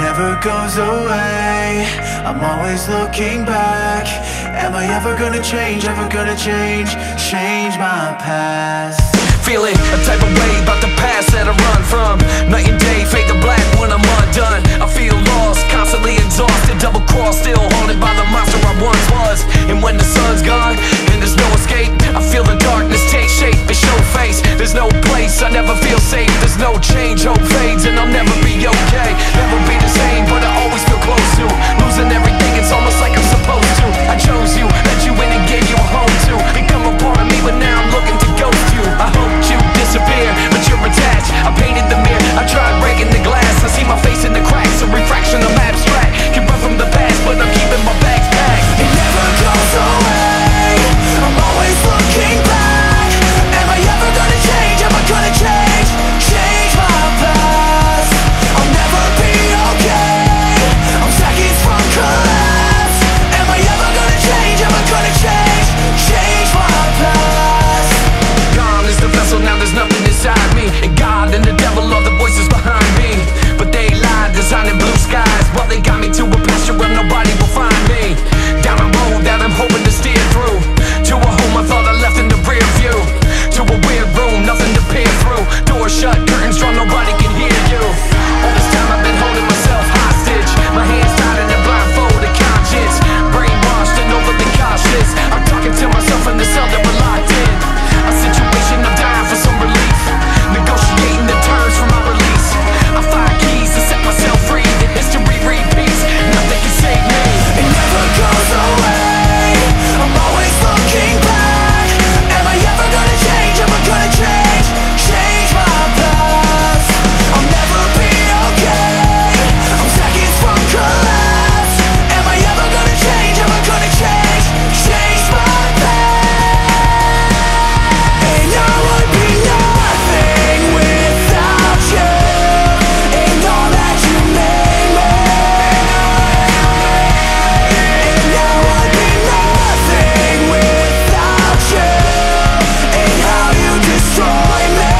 never goes away. I'm always looking back. Am I ever gonna change, ever gonna change my past? Feeling a type of way about the past that I run from. Night and day, fade to black when I'm undone. I feel lost, constantly exhausted, double crossed, still haunted by the monster I once was. And when the sun's gone and there's no escape, I feel the darkness take shape and show face. There's no place, I never feel safe. There's no change, hope fades, and I'll never be okay. Never be the same, but I always feel close to losing everything. It's almost like I'm supposed to. I chose you, let you in and gave you a home to become a part of me, but now I'm looking to ghost you. I hoped you disappear, but you're attached. I painted the mirror, I tried breaking the glass. I see my face in the cracks, a refraction of abstract. Can run from the past, but I'm keeping my bags packed. It never goes away. I'm always looking back. Am I ever gonna change? Am I gonna change my past? I'll never be okay. I'm seconds from collapse. Am I ever gonna change? Am I gonna change my past? Gone is the vessel, now there's nothing inside me. And God and the devil are the voices behind me. But they lied, designing blue skies, while they got me to a pasture where nobody will find me. Down a road that I'm hoping to steer through, to a home I thought I left in the rear view, to a weird room, nothing to peer through. Doors shut, curtains drawn, nobody can hear you. All this time I've been holding myself hostage, my hands tied in a blindfolded conscience, brainwashed and overly cautious. I'm talking to myself in the cell that we're locked in, a situation I'm dying for some relief, negotiating the terms for my release. I find keys to set myself free, the history repeats, nothing can save me. It never goes away. I'm always looking back. Am I ever gonna change? Am I gonna change my past? I'll never be okay. I'm seconds from collapse. Am I ever gonna change? Am I gonna change my past? And I would be nothing without you, and all that you made me. And I would be nothing without you, and how you destroy me.